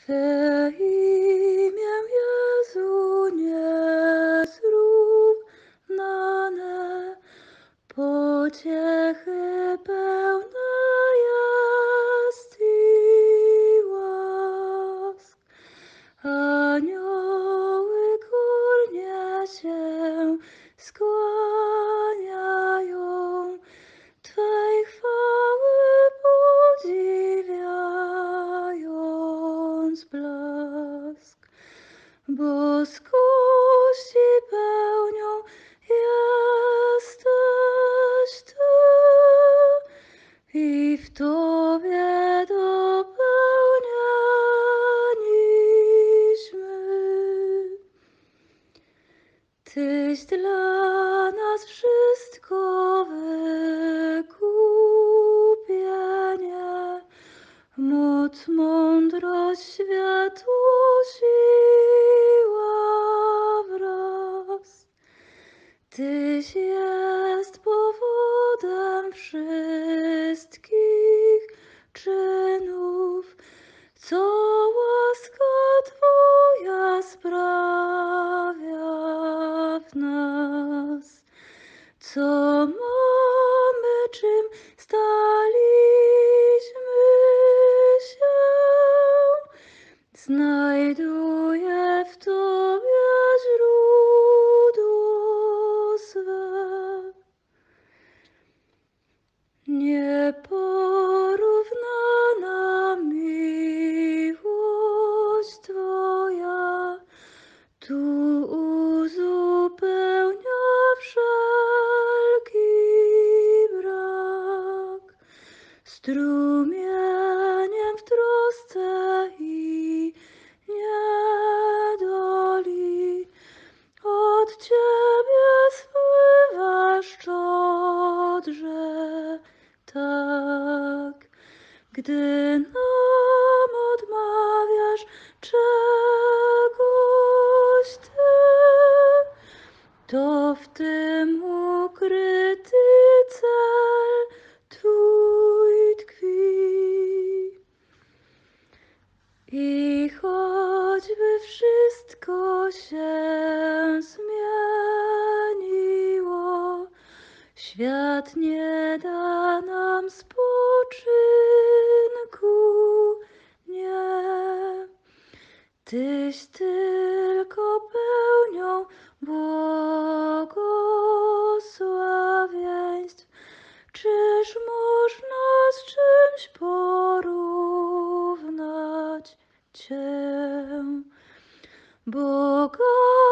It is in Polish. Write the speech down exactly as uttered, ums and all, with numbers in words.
Twe imię, Jezu, niezrównane, pociechy pełne jest i łask. Anioły górnie się skłaniają, Twej chwały podziwiając blask. Boskości pełnią jesteś Ty i w Tobie dopełnialiśmy. Tyś dla nas wszystko wykupienie, moc, mądrość, światło, siła wraz. Tyś jest powodem wszystkich czynów, co łaska Twoja sprawia w nas. Co mamy, czym staliśmy się, znajduje w Tobie źródło swe. Nieporównana miłość Twoja tu uzupełnia wszelki brak. Strumieniem w trosce i niedoli od Ciebie spływa szczodrze tak. Gdy nam odmawiasz czegoś Ty, to w tym ukryty cel Twój tkwi. I choćby wszystko się zmieniło, świat nie da nam spoczynku, nie. Tyś tylko pełnią błogosławieństw. Czyż można z czymś porównać Cię? Boga